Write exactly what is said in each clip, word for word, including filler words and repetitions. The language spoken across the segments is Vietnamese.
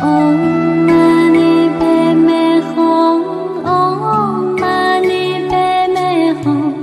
Om Mani Padme Hum. Om Mani Padme Hum.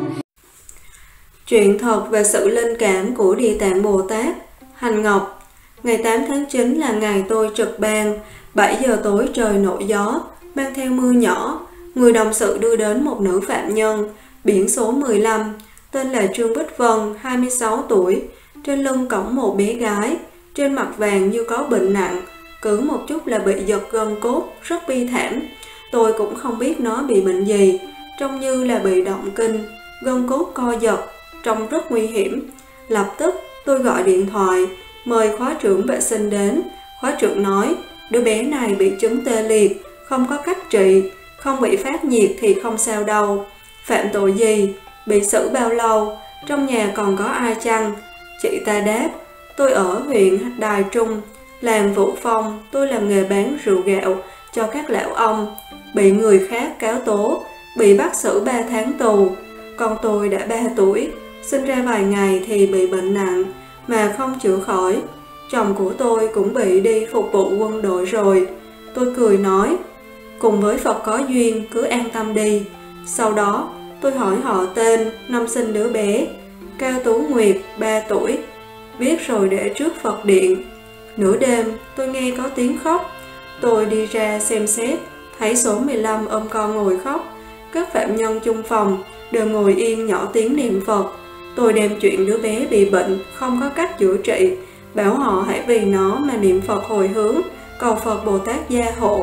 Chuyện thật về sự linh cảm của Địa Tạng Bồ Tát. Hành Ngọc. Ngày tám tháng chín là ngày tôi trực ban. Bảy giờ tối trời nổi gió, mang theo mưa nhỏ. Người đồng sự đưa đến một nữ phạm nhân, biển số mười lăm, tên là Trương Bích Vân, hai mươi sáu tuổi. Trên lưng cõng một bé gái, trên mặt vàng như có bệnh nặng, cứ một chút là bị giật gân cốt, rất bi thảm. Tôi cũng không biết nó bị bệnh gì, trông như là bị động kinh, gân cốt co giật, trông rất nguy hiểm. Lập tức tôi gọi điện thoại, mời khóa trưởng vệ sinh đến. Khóa trưởng nói, đứa bé này bị chứng tê liệt, không có cách trị, không bị phát nhiệt thì không sao đâu. Phạm tội gì? Bị xử bao lâu? Trong nhà còn có ai chăng? Chị ta đáp, tôi ở huyện Đài Trung, làng Vũ Phong, tôi làm nghề bán rượu gạo cho các lão ông. Bị người khác cáo tố, bị bắt xử ba tháng tù. Con tôi đã ba tuổi, sinh ra vài ngày thì bị bệnh nặng mà không chữa khỏi. Chồng của tôi cũng bị đi phục vụ quân đội rồi. Tôi cười nói, cùng với Phật có duyên, cứ an tâm đi. Sau đó tôi hỏi họ tên, năm sinh đứa bé. Cao Tú Nguyệt, ba tuổi. Viết rồi để trước Phật điện. Nửa đêm tôi nghe có tiếng khóc. Tôi đi ra xem xét, thấy số mười lăm ôm con ngồi khóc. Các phạm nhân chung phòng đều ngồi yên nhỏ tiếng niệm Phật. Tôi đem chuyện đứa bé bị bệnh, không có cách chữa trị, bảo họ hãy vì nó mà niệm Phật hồi hướng, cầu Phật Bồ Tát gia hộ.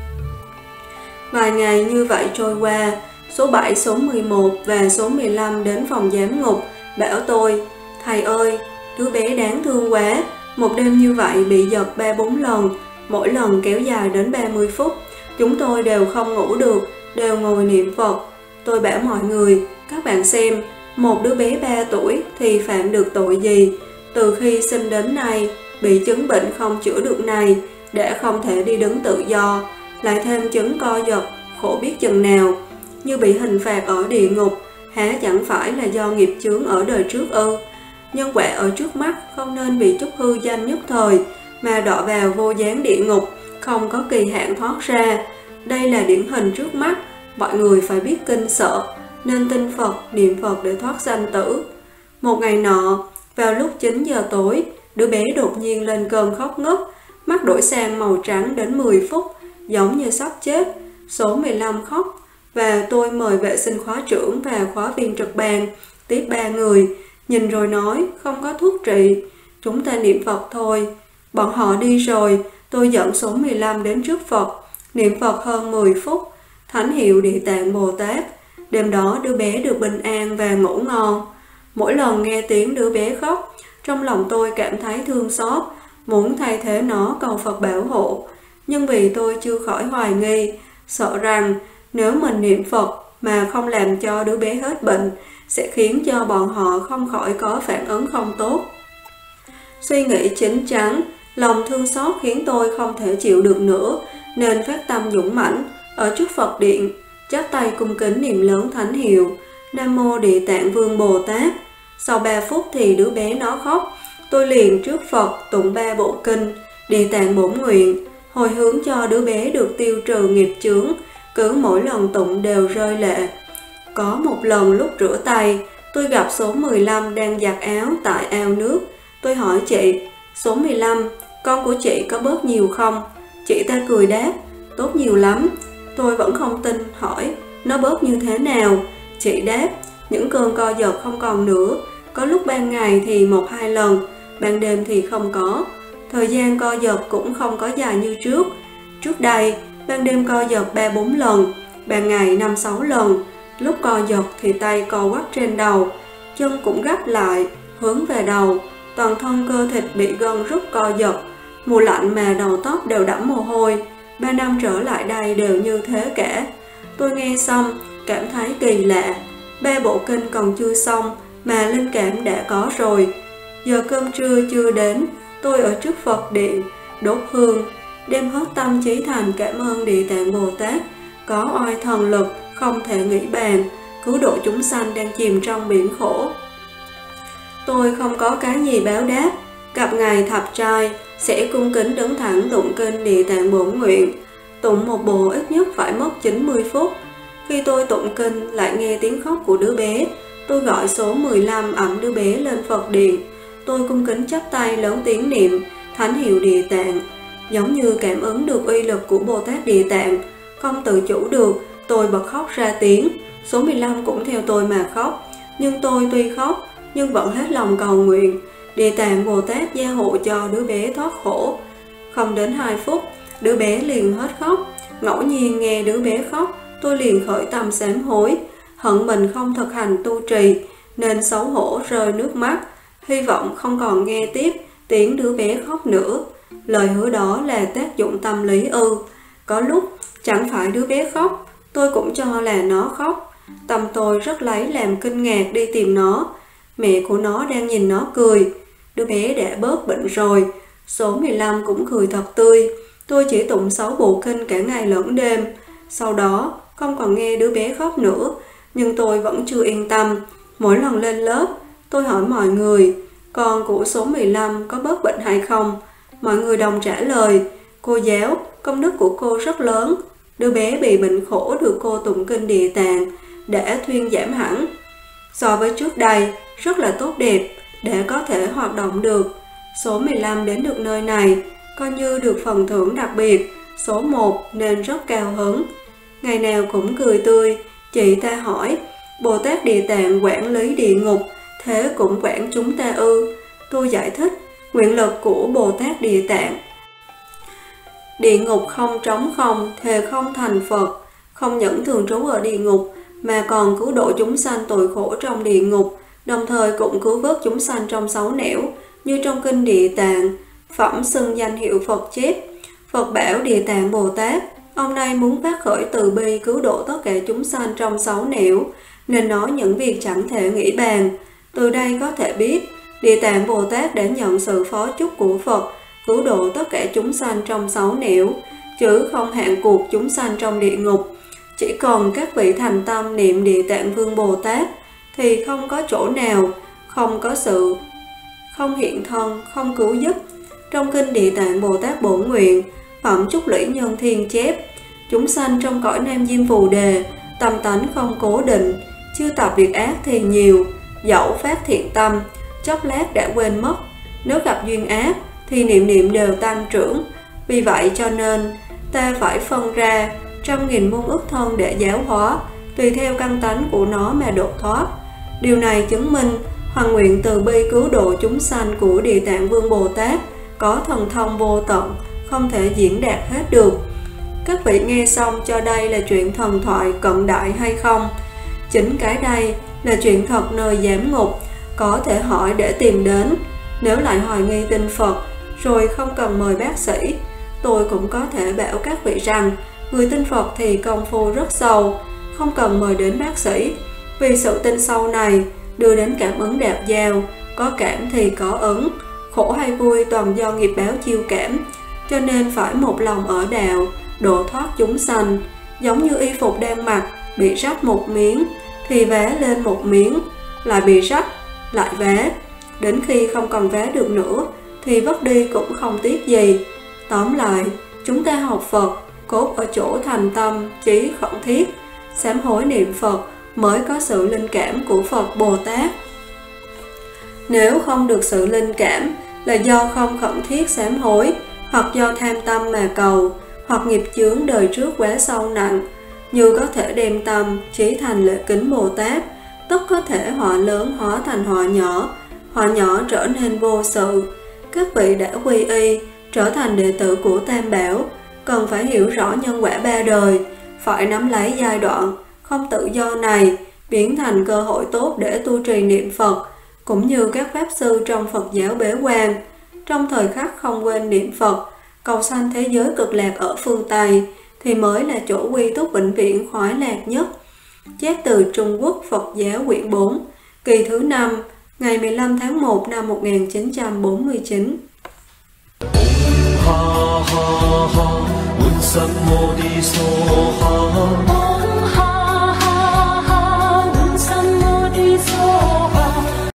Vài ngày như vậy trôi qua, số bảy, số mười một và số mười lăm đến phòng giám ngục, bảo tôi, thầy ơi, đứa bé đáng thương quá, một đêm như vậy bị giật ba bốn lần, mỗi lần kéo dài đến ba mươi phút, chúng tôi đều không ngủ được, đều ngồi niệm Phật. Tôi bảo mọi người, các bạn xem, một đứa bé ba tuổi thì phạm được tội gì? Từ khi sinh đến nay, bị chứng bệnh không chữa được này, đã không thể đi đứng tự do, lại thêm chứng co giật, khổ biết chừng nào, như bị hình phạt ở địa ngục, há chẳng phải là do nghiệp chướng ở đời trước ư? Nhân quả ở trước mắt không nên vì chút hư danh nhất thời mà đọa vào vô gián địa ngục, không có kỳ hạn thoát ra. Đây là điển hình trước mắt, mọi người phải biết kinh sợ, nên tin Phật, niệm Phật để thoát sanh tử. Một ngày nọ, vào lúc chín giờ tối, đứa bé đột nhiên lên cơn khóc ngất, mắt đổi sang màu trắng đến mười phút, giống như sắp chết. Số mười lăm khóc, và tôi mời vệ sinh khóa trưởng và khóa viên trực ban, tiếp ba người, nhìn rồi nói, không có thuốc trị, chúng ta niệm Phật thôi. Bọn họ đi rồi, tôi dẫn số mười lăm đến trước Phật, niệm Phật hơn mười phút, thánh hiệu Địa Tạng Bồ Tát. Đêm đó đứa bé được bình an và ngủ ngon. Mỗi lần nghe tiếng đứa bé khóc, trong lòng tôi cảm thấy thương xót, muốn thay thế nó cầu Phật bảo hộ. Nhưng vì tôi chưa khỏi hoài nghi, sợ rằng nếu mình niệm Phật mà không làm cho đứa bé hết bệnh, sẽ khiến cho bọn họ không khỏi có phản ứng không tốt. Suy nghĩ chín chắn, lòng thương xót khiến tôi không thể chịu được nữa, nên phát tâm dũng mãnh, ở trước Phật điện, chắp tay cung kính niệm lớn thánh hiệu, Nam Mô Địa Tạng Vương Bồ Tát. Sau ba phút thì đứa bé nó khóc, tôi liền trước Phật tụng ba bộ kinh, Địa Tạng Bổn Nguyện, hồi hướng cho đứa bé được tiêu trừ nghiệp chướng, cứ mỗi lần tụng đều rơi lệ. Có một lần lúc rửa tay, tôi gặp số mười lăm đang giặt áo tại ao nước. Tôi hỏi chị, số mười lăm, con của chị có bớt nhiều không? Chị ta cười đáp, tốt nhiều lắm. Tôi vẫn không tin, hỏi, nó bớt như thế nào? Chị đáp, những cơn co giật không còn nữa, có lúc ban ngày thì một hai lần, ban đêm thì không có. Thời gian co giật cũng không có dài như trước. Trước đây, ban đêm co giật ba bốn lần, ban ngày năm sáu lần. Lúc co giật thì tay co quắp trên đầu, chân cũng gấp lại, hướng về đầu, toàn thân cơ thịt bị gân rút co giật. Mùa lạnh mà đầu tóc đều đẫm mồ hôi, ba năm trở lại đây đều như thế cả. Tôi nghe xong, cảm thấy kỳ lạ, ba bộ kinh còn chưa xong mà linh cảm đã có rồi. Giờ cơm trưa chưa đến, tôi ở trước Phật điện, đốt hương, đem hết tâm trí thành cảm ơn Địa Tạng Bồ Tát, có oai thần lực không thể nghĩ bàn, cứu độ chúng sanh đang chìm trong biển khổ. Tôi không có cái gì báo đáp, Gặp Ngài Thập Trai, sẽ cung kính đứng thẳng tụng kinh Địa Tạng Bổn Nguyện. Tụng một bộ ít nhất phải mất chín mươi phút. Khi tôi tụng kinh, lại nghe tiếng khóc của đứa bé. Tôi gọi số mười lăm ẵm đứa bé lên Phật điện. Tôi cung kính chắp tay lớn tiếng niệm thánh hiệu Địa Tạng. Giống như cảm ứng được uy lực của Bồ Tát Địa Tạng, không tự chủ được, tôi bật khóc ra tiếng. Số mười lăm cũng theo tôi mà khóc. Nhưng tôi tuy khóc, nhưng vẫn hết lòng cầu nguyện Địa Tạng Bồ Tát gia hộ cho đứa bé thoát khổ. Không đến hai phút, đứa bé liền hết khóc. Ngẫu nhiên nghe đứa bé khóc, tôi liền khởi tâm sám hối, hận mình không thực hành tu trì, nên xấu hổ rơi nước mắt, hy vọng không còn nghe tiếp tiếng đứa bé khóc nữa. Lời hứa đó là tác dụng tâm lý ư? Có lúc chẳng phải đứa bé khóc, tôi cũng cho là nó khóc. Tâm tôi rất lấy làm kinh ngạc đi tìm nó. Mẹ của nó đang nhìn nó cười. Đứa bé đã bớt bệnh rồi. Số mười lăm cũng cười thật tươi. Tôi chỉ tụng sáu bộ kinh cả ngày lẫn đêm. Sau đó không còn nghe đứa bé khóc nữa. Nhưng tôi vẫn chưa yên tâm. Mỗi lần lên lớp, tôi hỏi mọi người, con của số mười lăm có bớt bệnh hay không? Mọi người đồng trả lời, cô giáo, công đức của cô rất lớn. Đứa bé bị bệnh khổ được cô tụng kinh Địa Tạng đã thuyên giảm hẳn. So với trước đây, rất là tốt đẹp, để có thể hoạt động được. Số mười lăm đến được nơi này, coi như được phần thưởng đặc biệt, số một nên rất cao hứng. Ngày nào cũng cười tươi. Chị ta hỏi, Bồ Tát Địa Tạng quản lý địa ngục, thế cũng quản chúng ta ư? Tôi giải thích, nguyện lực của Bồ Tát Địa Tạng. Địa ngục không trống không, thề không thành Phật, không những thường trú ở địa ngục, mà còn cứu độ chúng sanh tội khổ trong địa ngục, đồng thời cũng cứu vớt chúng sanh trong sáu nẻo, như trong kinh Địa Tạng, phẩm xưng danh hiệu Phật chép. Phật bảo Địa Tạng Bồ Tát, ông này muốn phát khởi từ bi cứu độ tất cả chúng sanh trong sáu nẻo, nên nói những việc chẳng thể nghĩ bàn. Từ đây có thể biết, Địa Tạng Bồ Tát đã nhận sự phó chúc của Phật, cứu độ tất cả chúng sanh trong sáu nẻo, chứ không hạn cuộc chúng sanh trong địa ngục. Chỉ còn các vị thành tâm niệm Địa Tạng Vương Bồ Tát, thì không có chỗ nào, không có sự, không hiện thân, không cứu giúp. Trong kinh Địa Tạng Bồ Tát Bổn Nguyện, phẩm Chúc Lũy Nhân Thiên chép, chúng sanh trong cõi Nam Diêm Phù Đề, tâm tánh không cố định, chưa tập việc ác thì nhiều, dẫu phát thiện tâm, chốc lát đã quên mất. Nếu gặp duyên ác, thì niệm niệm đều tăng trưởng. Vì vậy cho nên, ta phải phân ra trăm nghìn muôn ức thân để giáo hóa, tùy theo căn tánh của nó mà độ thoát. Điều này chứng minh, hoằng nguyện từ bi cứu độ chúng sanh của Địa Tạng Vương Bồ Tát có thần thông vô tận, không thể diễn đạt hết được. Các vị nghe xong cho đây là chuyện thần thoại cận đại hay không? Chính cái đây là chuyện thật nơi giám ngục, có thể hỏi để tìm đến. Nếu lại hoài nghi tin Phật, rồi không cần mời bác sĩ, tôi cũng có thể bảo các vị rằng, người tin Phật thì công phu rất sâu, không cần mời đến bác sĩ. Vì sự tin sâu này đưa đến cảm ứng đạo giao, có cảm thì có ứng, khổ hay vui toàn do nghiệp báo chiêu cảm, cho nên phải một lòng ở đạo, độ thoát chúng sanh. Giống như y phục đang mặc, bị rách một miếng, thì vá lên một miếng, lại bị rách, lại vá. Đến khi không còn vá được nữa, thì vứt đi cũng không tiếc gì. Tóm lại, chúng ta học Phật, cốt ở chỗ thành tâm, chí khẩn thiết, sám hối niệm Phật mới có sự linh cảm của Phật Bồ Tát. Nếu không được sự linh cảm là do không khẩn thiết sám hối, hoặc do tham tâm mà cầu, hoặc nghiệp chướng đời trước quá sâu nặng, như có thể đem tâm chí thành lễ kính Bồ Tát, tức có thể họa lớn hóa thành họa nhỏ, họa nhỏ trở nên vô sự. Các vị đã quy y, trở thành đệ tử của Tam Bảo, cần phải hiểu rõ nhân quả ba đời, phải nắm lấy giai đoạn không tự do này, biến thành cơ hội tốt để tu trì niệm Phật, cũng như các pháp sư trong Phật giáo bế quan. Trong thời khắc không quên niệm Phật, cầu sanh thế giới cực lạc ở phương Tây, thì mới là chỗ quy túc vĩnh viễn khoái lạc nhất. Chép từ Trung Quốc Phật giáo quyển bốn, kỳ thứ năm, ngày mười lăm tháng một năm một nghìn chín trăm bốn mươi chín. Ha ha ha,